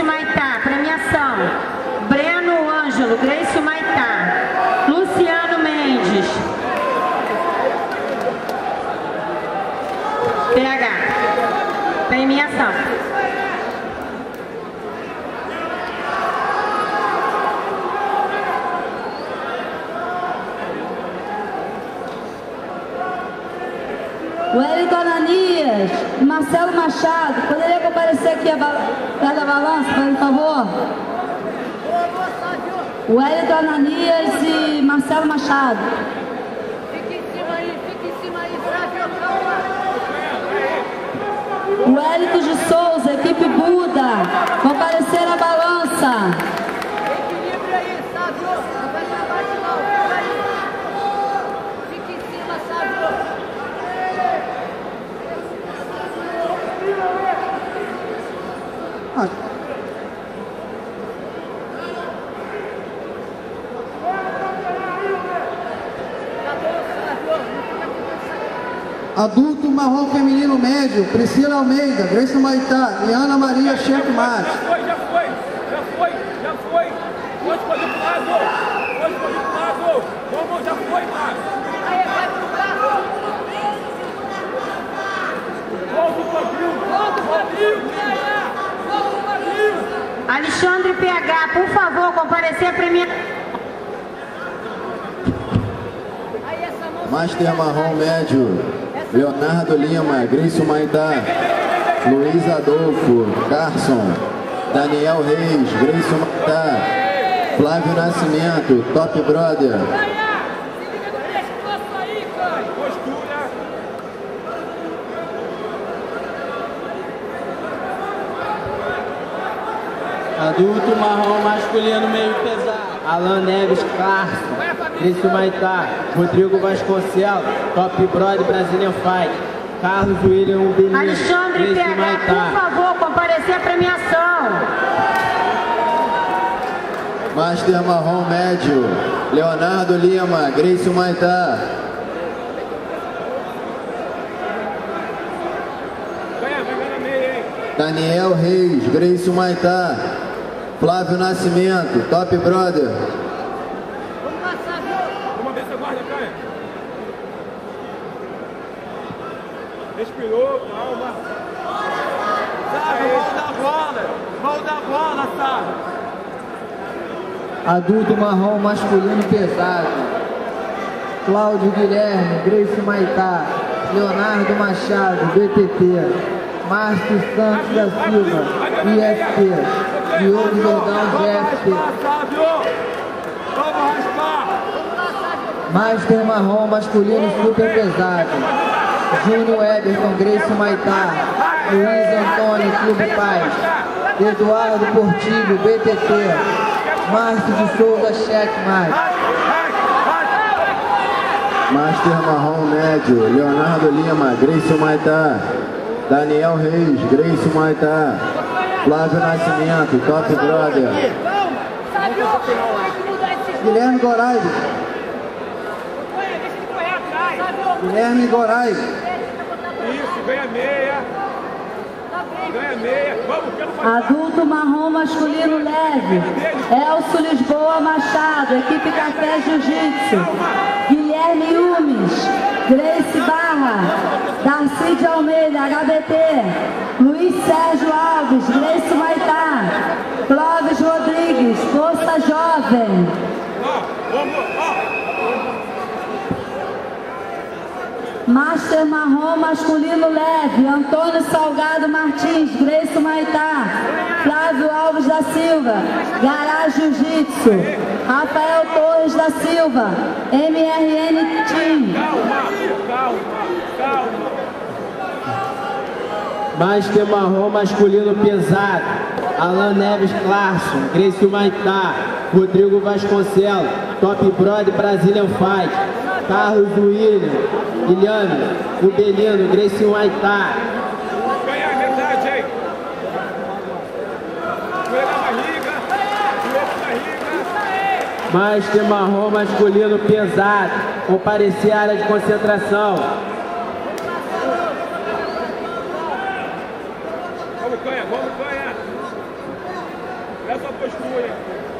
Maitá, premiação. Breno Ângelo, Grace Maitá. Luciano Mendes. PH, premiação. Wellington Ananias e Marcelo Machado, poderia comparecer aqui perto da balança, por favor? Wellington Ananias e Marcelo Machado. Fica em cima aí, Wellington de Souza, equipe Buda, comparecer na balança. equilíbrio aí, Sávio. Não vai pra baixo não, fica aí. Fica em cima, Sávio. Adulto marrom feminino médio, Priscila Almeida, Grace Maitá e Ana Maria Checkmate. Já foi. Pode fazer pro lado. Vamos, já foi, Márcio. Aí, vai pro carro. Volta o quadril. Alexandre PH, por favor, comparecer a premiação. Aí, essa mão. Master marrom médio, Leonardo Lima, Grace Maitá, Luiz Adolfo, Carson, Daniel Reis, Grace Maitá, Flávio Nascimento, Top Brother. Adulto marrom masculino meio pesado, Alan Neves Carson, Grace Maitá, Rodrigo Vasconcelos, Top Brother Brazilian Fight, Carlos William Benito, Alexandre Grace PH, Maitá. por favor, comparecer a premiação. Master marrom médio, Leonardo Lima, Grace Maitá. Vai na meia, hein? Daniel Reis, Grace Maitá, Flávio Nascimento, Top Brother. Vamos lá, Sávio. Uma vez você guarda, Caio. Respirou, calma. Sávio, mão da bola, Sávio. Adulto marrom masculino pesado, Cláudio Guilherme, Grace Maitá, Leonardo Machado, BTT, Márcio Santos da Silva, IFT, Diogo Jordão, GFT. Vamos raspar. Master marrom masculino super pesado, Júnior Eberton, Grace Maitá, Luiz Antônio, Clube Paz, Eduardo Portilho, BTT, Márcio de Souza, Checkmate. Master marrom médio, Leonardo Lima, Grace Maitá, Daniel Reis, Grace Maitá, Flávio Nascimento, Top Brother. Sávio, tem que mudar esse... Guilherme Gorai, Deixa ele correr atrás. Sávio. Guilherme Gorai, Isso, ganha meia. Vamos, quero mais. Adulto marrom masculino leve, Elcio Lisboa Machado, equipe Café Jiu-Jitsu. Guilherme Yumes, Grace Barra, Darcy de Almeida, HBT. Luiz Sérgio Alves, Grace Maitá. Clóvis Rodrigues, Força Jovem. Master marrom masculino leve, Antônio Salgado Martins, Grace Maitá, Flávio Alves da Silva, Garage Jiu-Jitsu, Rafael Torres da Silva, MRN Team. Calma. Master marrom masculino pesado, Alan Neves Clarkson, Grace Maitá, Rodrigo Vasconcelos, Top Brother Brazilian Fight, Carlos William, Guilherme, o Belino, Grace Maitá. Ganhar a metade, hein? Joelho na barriga. Master marrom masculino pesado, comparecer à área de concentração. Vamos, Canha. postura.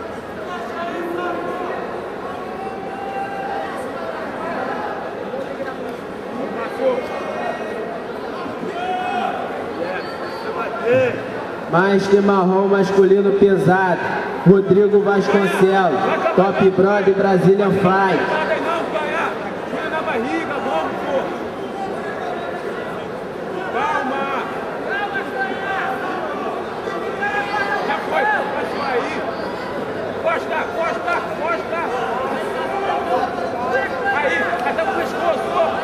Master marrom masculino pesado, Rodrigo Vasconcelos, Top Brother Brazilian Fight. Não, ganhar. Tira na barriga, vamos, pô. Calma. Já foi, passou aí. Costa, costa, costa. Aí, até o pescoço.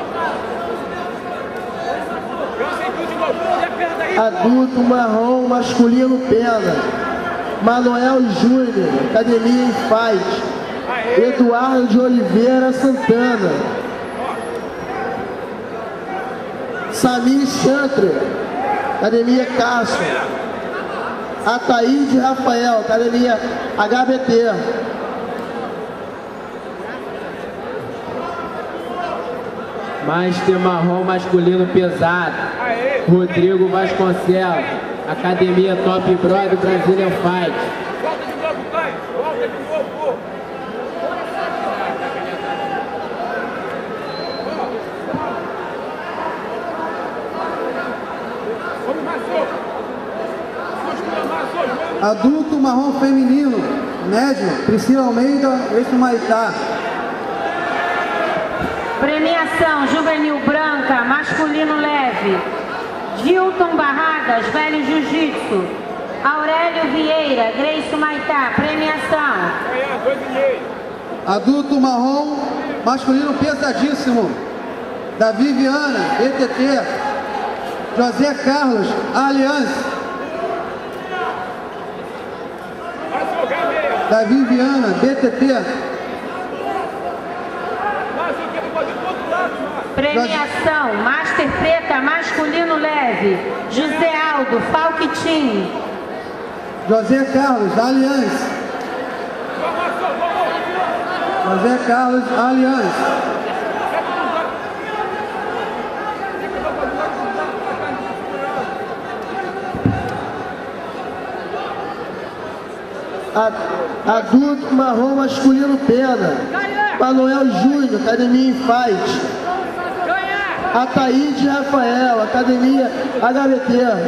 Eu senti de novo, e a perna aí. Adulto marrom masculino pena, Manoel Júnior, Academia em Fight, Eduardo de Oliveira Santana, Samir Chantre, Academia Cássio, Ataíde Rafael, Academia HBT. Master marrom masculino pesado, Rodrigo Vasconcelos, Academia Top Brother Brazilian Fight. Volta de novo, Caio. Volta de novo, pô. Vamos, Massou. Adulto marrom feminino, médio, Priscila Almeida, Grayson Maitá. Premiação juvenil branca, masculino leve. Gilton Barradas, velho jiu-jitsu. Aurélio Vieira, Grayson Maitá. Premiação. Ganhar, 2,5. Adulto marrom, masculino pesadíssimo, Davi Viana, BTT. José Carlos, Aliança. Massou, ganha meia. Davi Viana, BTT. Massou, quer fazer do outro lado, mano. Premiação, Master Preta, masculino leve. José Aldo, Falquitim. José Carlos, Aliança. José Carlos, Aliança. Adulto marrom masculino pena, Manoel Júnior, Academia em Fight, Ataíde Rafael, Academia HBT.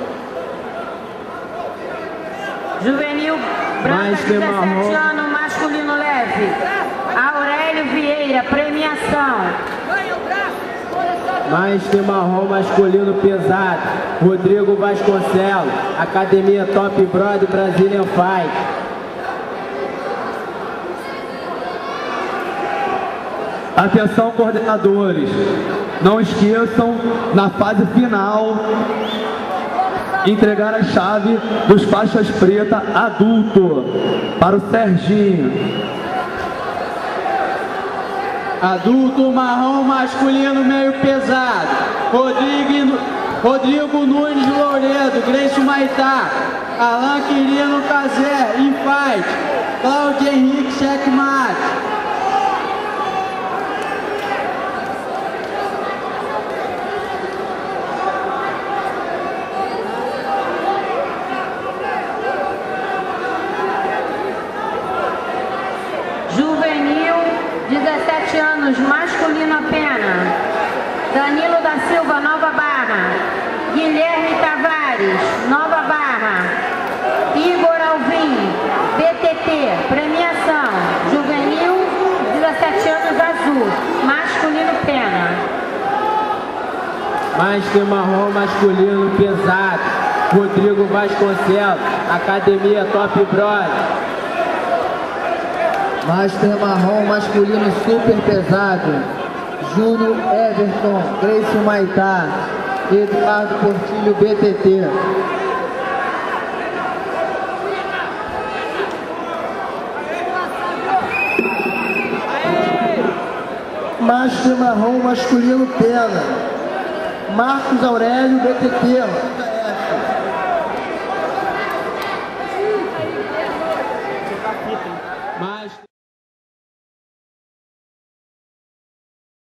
Juvenil branca, 17 anos, masculino leve. Aurélio Vieira, premiação. Master marrom masculino pesado, Rodrigo Vasconcelos, Academia Top Brother Brazilian Fight. Atenção, coordenadores, não esqueçam, na fase final, entregar a chave dos faixas preta adulto para o Serginho. Adulto marrom masculino meio pesado, Rodrigo Nunes Louredo, Grayson Maitá, Alan Quirino Cazé, Infight, Cláudio Henrique Checkmate. Juvenil, 17 anos, masculino apenas. Danilo da Silva, Nova Barra. Guilherme Tavares, Nova Barra. Igor Alvim, BTT, premiação. Juvenil, 17 anos, azul, masculino pena. Master marrom masculino pesado, Rodrigo Vasconcelos, Academia Top Brother. Master marrom masculino super pesado, Júnior Everton, Grayson Maitá, Eduardo Portilho, BTT. Master marrom masculino pena, Marcos Aurélio, BTT.